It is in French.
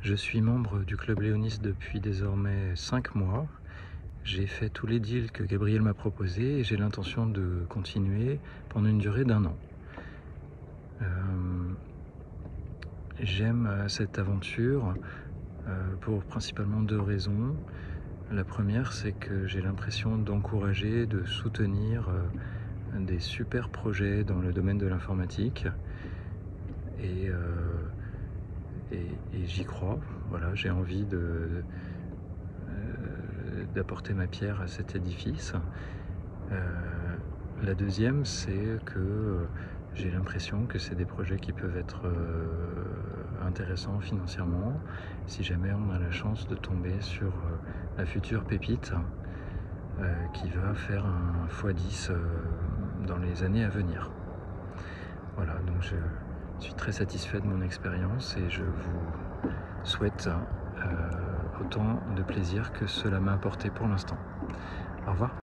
Je suis membre du Club Léonis depuis désormais 5 mois. J'ai fait tous les deals que Gabriel m'a proposés et j'ai l'intention de continuer pendant une durée d'1 an. J'aime cette aventure pour principalement 2 raisons. La première, c'est que j'ai l'impression d'encourager, de soutenir des super projets dans le domaine de l'informatique et j'y crois. Voilà, j'ai envie d'apporter ma pierre à cet édifice. La deuxième, c'est que j'ai l'impression que c'est des projets qui peuvent être intéressants financièrement si jamais on a la chance de tomber sur la future pépite qui va faire un x10 dans les années à venir. Voilà, donc je suis très satisfait de mon expérience et je vous souhaite autant de plaisir que cela m'a apporté pour l'instant. Au revoir.